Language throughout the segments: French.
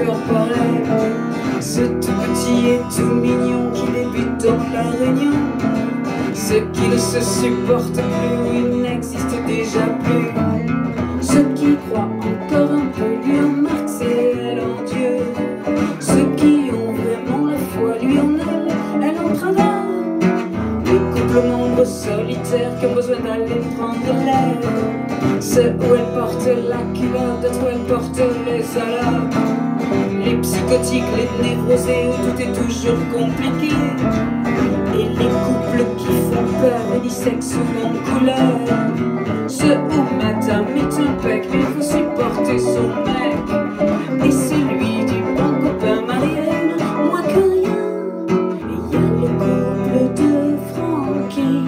cœur pareil. Ce tout petit et tout mignon qui débute dans la réunion. Ceux qui ne se supportent plus, ils n'existent déjà plus. Ceux qui croient encore un peu, lui en Marx et elle en Dieu. Ceux qui ont vraiment la foi, lui en elle en travail. Les couples membres solitaires qui ont besoin d'aller prendre l'air. Ceux où elle porte la culotte, d'autres où elle porte les salopes. Les psychotiques, les névrosés, où tout est toujours compliqué. Et les couples qui font peur, unisexe ou en couleur. Ceux où madame est un pec, mais il faut supporter son mec. Et celui du bon copain marié, moins que rien. Et il y a le couple de Francky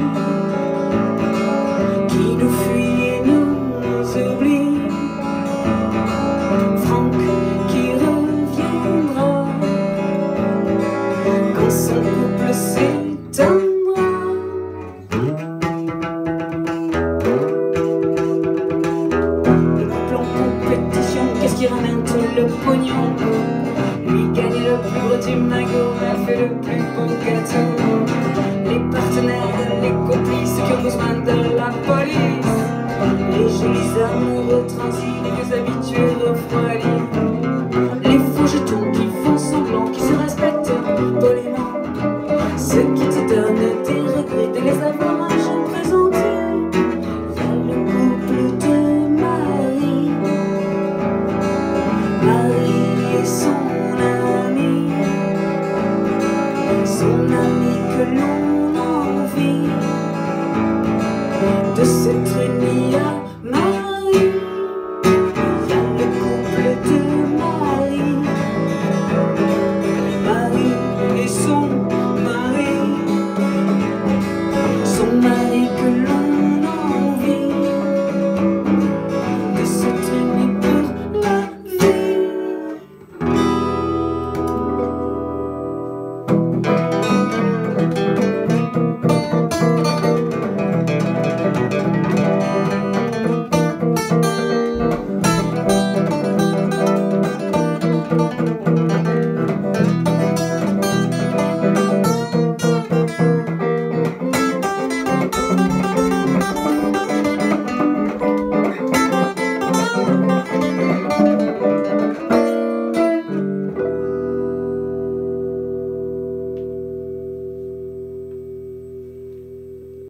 qui nous fuit et nous oublie. Franck qui reviendra quand son couple s'éteindra. Les couples en compétition, qu'est-ce qui ramène tout le pognon? Lui gagne le plus gros du magot, elle fait le plus beau gâteau. Les partenaires, les complices qui ont besoin de la police. Les jolis amoureux transis, les vieux amis